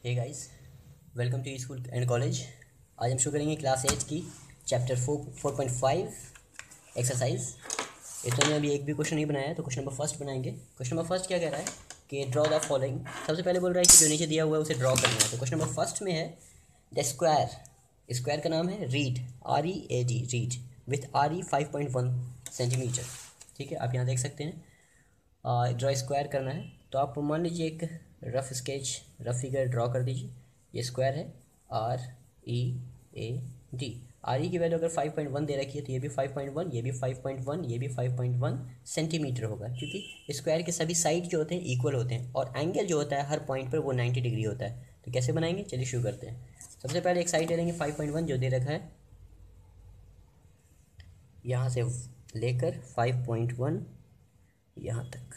Hey guys, welcome to school and college. आज हम शुरू करेंगे क्लास 8 की चैप्टर 4.5 एक्सरसाइज। इसमें हमने अभी एक भी क्वेश्चन नहीं बनाया है, तो क्वेश्चन नंबर फर्स्ट बनाएंगे। क्वेश्चन नंबर फर्स्ट क्या कह रहा है कि ड्रॉ द फॉलोइंग। सबसे पहले बोल रहा है कि जो नीचे दिया हुआ है उसे ड्रॉ करना है। तो क्वेश्चन नंबर फर्स्ट में है द स्क्वायर। स्क्वायर का नाम है READ, READ, READ with RE 5.1 centimetre. ठीक है, आप यहाँ देख सकते हैं। ड्रॉ स्क्वायर करना है, तो आप मान लीजिए एक rough sketch, rough figure draw कर दीजिए। ये स्क्वायर है READ। RE की वैल्यू अगर 5.1 दे रखी है तो ये भी 5.1, ये भी 5.1, ये भी 5.1 सेंटीमीटर होगा, क्योंकि स्क्वायर के सभी साइड जो होते हैं इक्वल होते हैं और एंगल जो होता है हर पॉइंट पर वो 90 डिग्री होता है। तो कैसे बनाएंगे, चलिए शुरू करते हैं। सबसे पहले एक साइड ले लेंगे 5.1 जो दे रखा है, यहाँ से लेकर 5.1 यहाँ तक।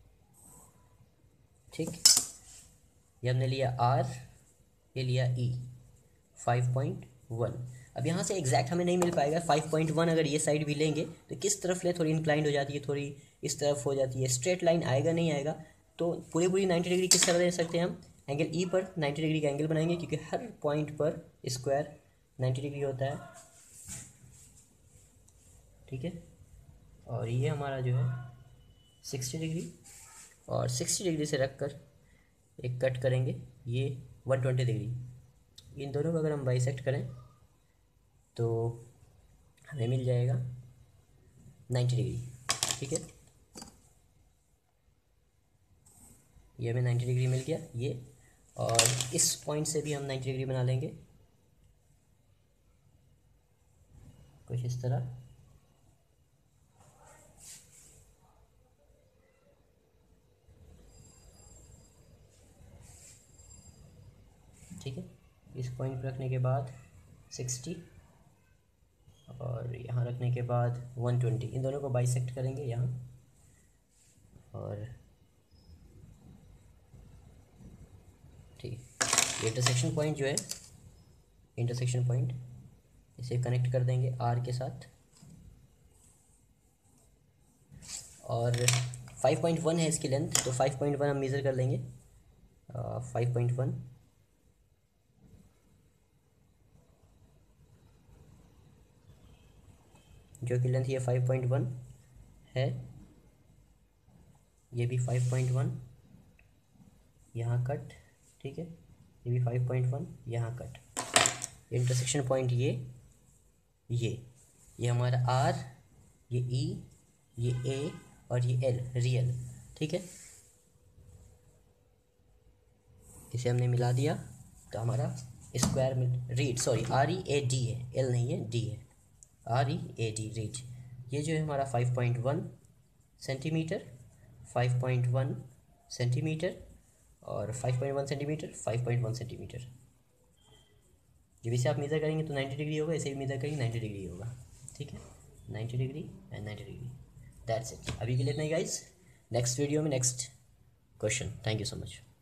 ठीक, ये हमने लिया R, ये लिया E 5.1। अब यहाँ से एग्जैक्ट हमें नहीं मिल पाएगा 5.1। अगर ये साइड भी लेंगे तो किस तरफ ले, थोड़ी इंक्लाइंड हो जाती है, थोड़ी इस तरफ हो जाती है, स्ट्रेट लाइन आएगा नहीं आएगा। तो पूरी पूरी 90 डिग्री किस तरह दे सकते हैं हम, एंगल E पर 90 डिग्री का एंगल बनाएंगे, क्योंकि हर पॉइंट पर स्क्वायर 90 डिग्री होता है। ठीक है, और ये हमारा जो है 60 डिग्री, और 60 डिग्री से रख कर एक कट करेंगे, ये 120 डिग्री। इन दोनों को अगर हम बाइसेक्ट करें तो हमें मिल जाएगा 90 डिग्री। ठीक है, ये हमें 90 डिग्री मिल गया ये, और इस पॉइंट से भी हम 90 डिग्री बना लेंगे कुछ इस तरह। ठीक है, इस पॉइंट पर रखने के बाद 60 और यहाँ रखने के बाद 120, इन दोनों को बाइसेक्ट करेंगे यहाँ। और ठीक, ये इंटरसेक्शन पॉइंट जो है, इंटरसेक्शन पॉइंट इसे कनेक्ट कर देंगे R के साथ। और 5.1 है इसकी लेंथ, तो 5.1 हम मेज़र कर लेंगे। 5.1 जो कि लेंथ ये 5.1 है, ये भी 5.1 यहाँ कट। ठीक है, ये भी 5.1 यहाँ कट। इंटरसेक्शन पॉइंट ये हमारा R, ये E, ये A और ये L, रियल। ठीक है, इसे हमने मिला दिया तो हमारा स्क्वायर में रीड, सॉरी READ है, L नहीं है, D है, READ रीड। ये जो है हमारा 5.1 सेंटीमीटर, 5.1 सेंटीमीटर और 5.1 सेंटीमीटर, 5.1 सेंटीमीटर। जब इसे आप मेज़र करेंगे तो 90 डिग्री होगा, इसे भी मेज़र करेंगे 90 डिग्री होगा। ठीक है, 90 degree and 90 degree. That's it, अभी के लिए इतना ही गाइस। नेक्स्ट वीडियो में next question. Thank you so much.